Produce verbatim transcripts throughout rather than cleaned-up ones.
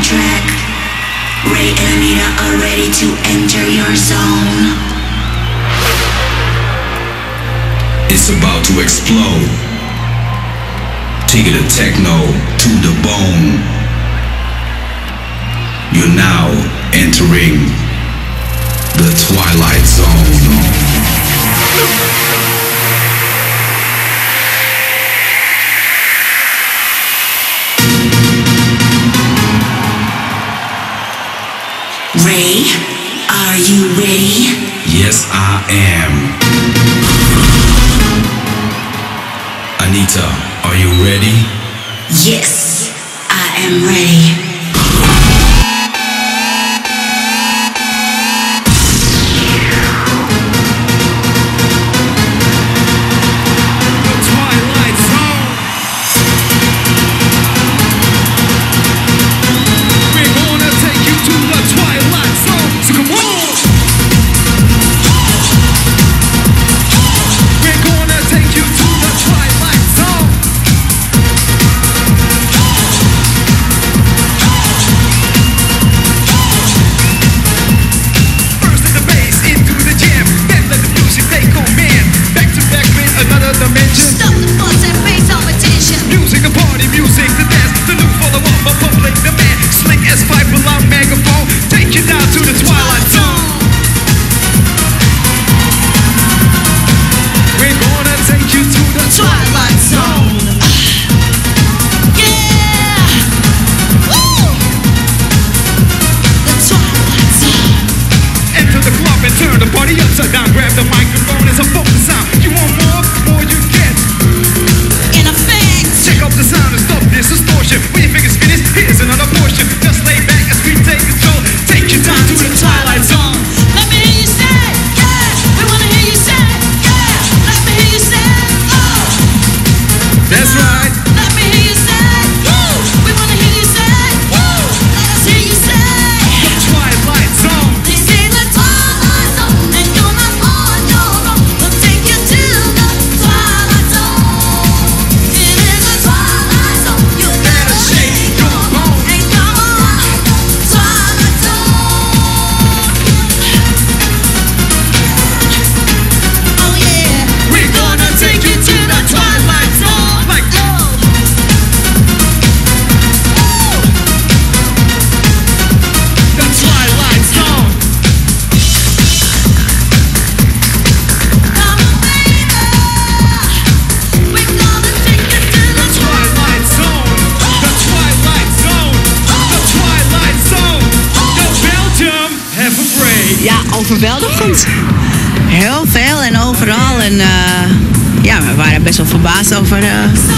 track. Ray and Anita are ready to enter your zone. It's about to explode. Take it to techno, to the bone. You're now entering the Twilight Zone. Ray, are you ready? Yes, I am. Anita, are you ready? Yes, I am ready. Overweldigend. Heel veel en overal. En uh, ja, we waren best wel verbaasd over uh,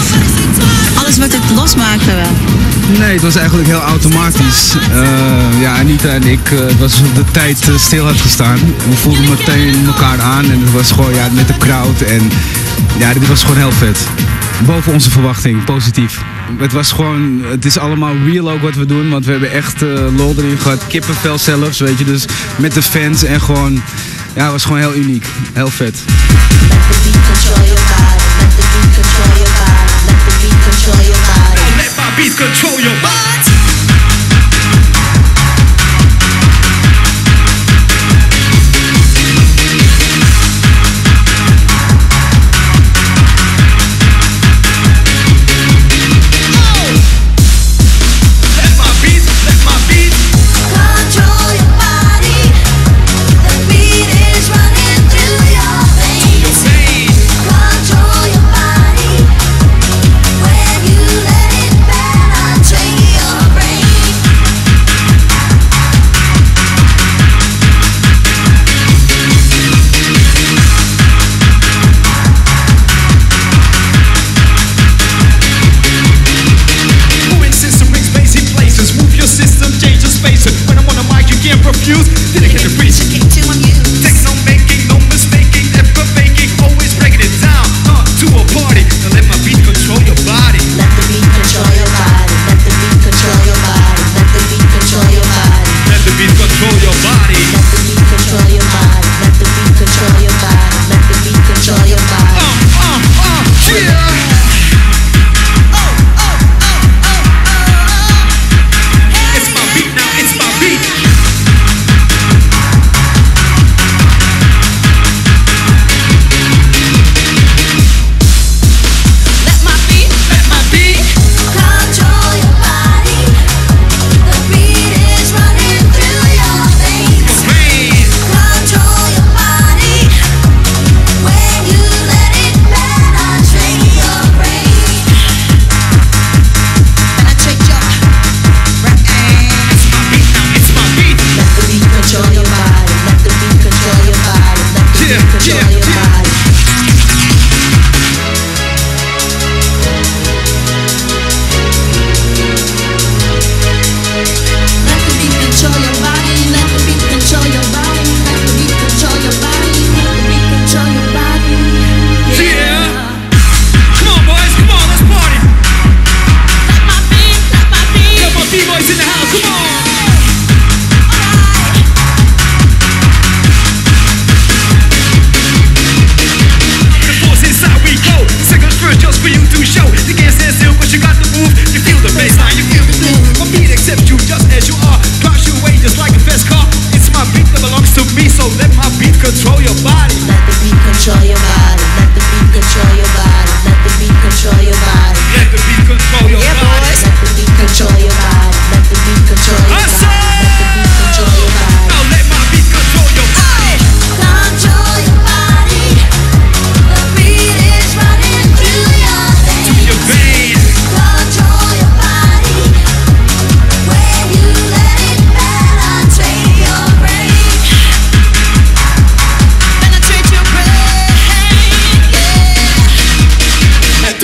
alles wat het losmaakte wel. Nee, het was eigenlijk heel automatisch. Uh, ja, Anita en ik, uh, het was alsof de tijd uh, stil had gestaan. We voelden meteen elkaar aan en het was gewoon ja, met de crowd. En ja, dit was gewoon heel vet. Boven onze verwachting, positief. Het was gewoon, het is allemaal real ook wat we doen, want we hebben echt uh, lol erin gehad. Kippenvel zelfs, weet je, dus met de fans en gewoon, ja, het was gewoon heel uniek. Heel vet. Let the beat control your body, let the beat control your body, let the beat control your body. Now let my beat control your body. Control your body when you let it burn.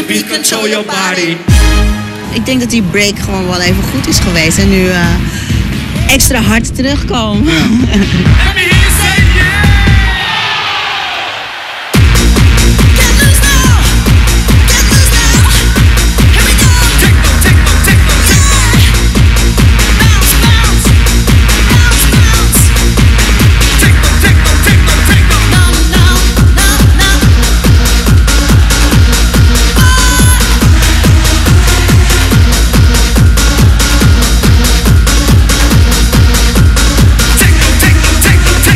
beat control your body. Ik denk dat die break gewoon wel even goed is geweest. En nu uh, extra hard terugkomen. Let me hear you say yeah. Get loose now. Get loose now. Here we go. Techno, techno, techno, techno. Bounce, bounce. Bounce, bounce. Techno, techno, techno, techno. No, no, no, no. Techno, techno, techno,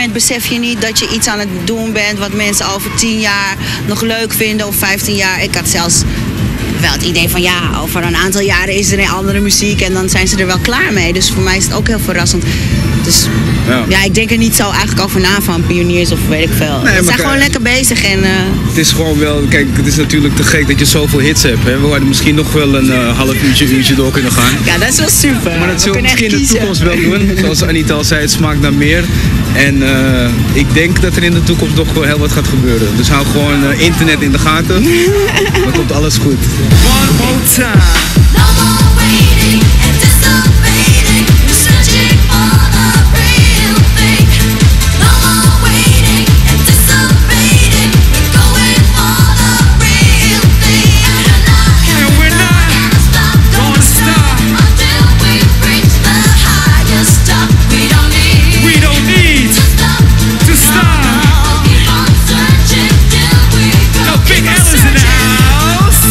moment besef je niet dat je iets aan het doen bent wat mensen over tien jaar nog leuk vinden of vijftien jaar. Ik had zelfs wel het idee van ja, over een aantal jaren is er een andere muziek en dan zijn ze er wel klaar mee. Dus voor mij is het ook heel verrassend. Dus Ja. ja, ik denk er niet zo eigenlijk over na van pioniers of weet ik veel. Nee, Ze maar zijn gewoon kijk- lekker bezig en eh, Het is gewoon wel, kijk, het is natuurlijk te gek dat je zoveel hits hebt. Hè. We hadden misschien nog wel een eh, half uurtje, uurtje door kunnen gaan. ja, dat is wel super. Maar dat We zullen we kunnen echt misschien in de kiezen. toekomst wel doen. Zoals Anita al zei, het smaakt naar meer. En eh, ik denk dat er in de toekomst nog wel heel wat gaat gebeuren. Dus hou gewoon eh, internet in de gaten. Dan komt alles goed. One more time. No more waiting, anticipating, searching for the real thing. No more waiting, anticipating, going for the real thing. And we're not, And we're not gonna stop, gonna stop until we reach the highest top. We don't need, We don't need to stop. to stop. We'll keep on searching till we go. The big L is in the house.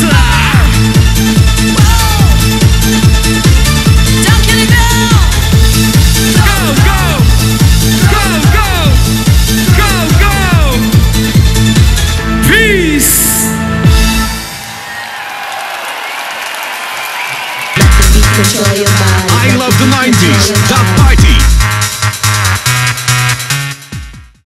Don't kill it down. Go, go, go, go, go, go. Peace. Control your body. I love the nineties. The party